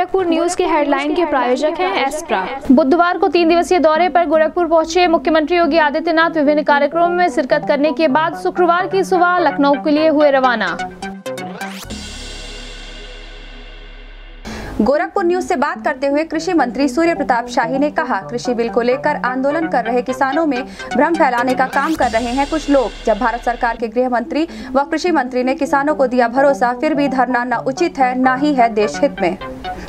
Gorakhpur news के headline के प्रायोजक हैं एस्प्रा। बुधवार को 3 दिवसीय दौरे पर गोरखपुर पहुंचे मुख्यमंत्री योगी आदित्यनाथ विभिन्न कार्यक्रमों में शिरकत करने के बाद शुक्रवार की सुबह लखनऊ के लिए हुए रवाना। गोरखपुर न्यूज से बात करते हुए कृषि मंत्री सूर्य प्रताप शाही ने कहा, कृषि बिल को लेकर आंदोलन कर रहे किसानों में भ्रम फैलाने का काम कर रहे हैं कुछ लोग। जब भारत सरकार के गृह मंत्री व कृषि मंत्री ने किसानों को दिया भरोसा, फिर भी धरना न उचित है न ही है देश हित में।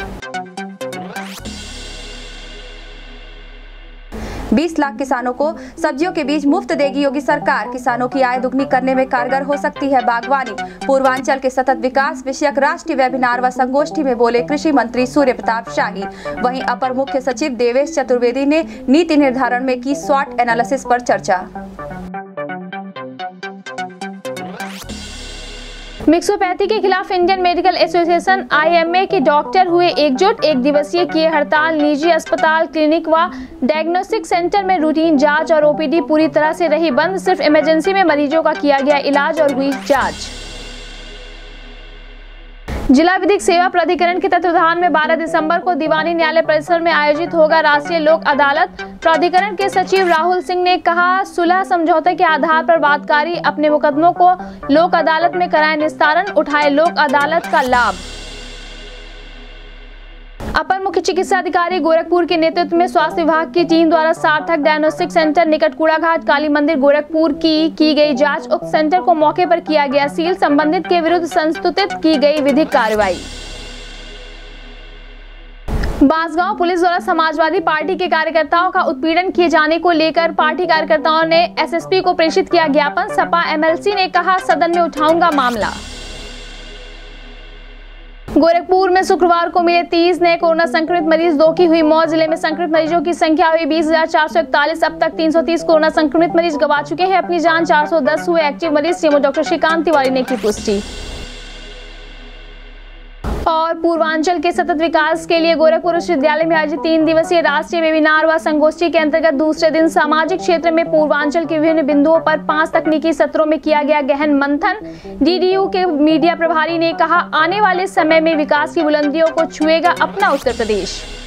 20 लाख किसानों को सब्जियों के बीज मुफ्त देगी योगी सरकार। किसानों की आय दुगनी करने में कारगर हो सकती है बागवानी। पूर्वांचल के सतत विकास विषयक राष्ट्रीय वेबिनार व संगोष्ठी में बोले कृषि मंत्री सूर्य प्रताप शाही। वहीं अपर मुख्य सचिव देवेश चतुर्वेदी ने नीति निर्धारण में की स्वॉट एनालिसिस पर चर्चा। मिक्सोपैथी के खिलाफ इंडियन मेडिकल एसोसिएशन IMA के डॉक्टर हुए एकजुट। 1 दिवसीय किए हड़ताल। निजी अस्पताल, क्लिनिक व डायग्नोस्टिक सेंटर में रूटीन जांच और OPD पूरी तरह से रही बंद। सिर्फ इमरजेंसी में मरीजों का किया गया इलाज और हुई जांच। जिला विधिक सेवा प्राधिकरण के तत्वाधान में 12 दिसंबर को दीवानी न्यायालय परिसर में आयोजित होगा राष्ट्रीय लोक अदालत। प्राधिकरण के सचिव राहुल सिंह ने कहा, सुलह समझौते के आधार पर वादकारी अपने मुकदमों को लोक अदालत में कराए निस्तारण, उठाए लोक अदालत का लाभ। अपर मुख्य चिकित्सा अधिकारी गोरखपुर के नेतृत्व में स्वास्थ्य विभाग की टीम द्वारा सार्थक डायग्नोस्टिक सेंटर निकट कूड़ाघाट काली मंदिर गोरखपुर की गई जांच। उक्त सेंटर को मौके पर किया गया सील। संबंधित के विरुद्ध संस्तुतित की गई विधिक कार्रवाई। बांसगांव पुलिस द्वारा समाजवादी पार्टी के कार्यकर्ताओं का उत्पीड़न किए जाने को लेकर पार्टी कार्यकर्ताओं ने SSP को प्रेषित किया ज्ञापन। सपा MLC ने कहा, सदन में उठाऊंगा मामला। गोरखपुर में शुक्रवार को मिले 30 नए कोरोना संक्रमित मरीज, 2 की हुई मौत। जिले में संक्रमित मरीजों की संख्या हुई 20,441। अब तक 330 कोरोना संक्रमित मरीज गंवा चुके हैं अपनी जान। 410 हुए एक्टिव मरीज। CMO डॉक्टर श्रीकांत तिवारी ने की पुष्टि। और पूर्वांचल के सतत विकास के लिए गोरखपुर विश्वविद्यालय में आयोजित 3 दिवसीय राष्ट्रीय वेबिनार व संगोष्ठी के अंतर्गत दूसरे दिन सामाजिक क्षेत्र में पूर्वांचल के विभिन्न बिंदुओं पर 5 तकनीकी सत्रों में किया गया गहन मंथन। DDU के मीडिया प्रभारी ने कहा, आने वाले समय में विकास की बुलंदियों को छुएगा अपना उत्तर प्रदेश।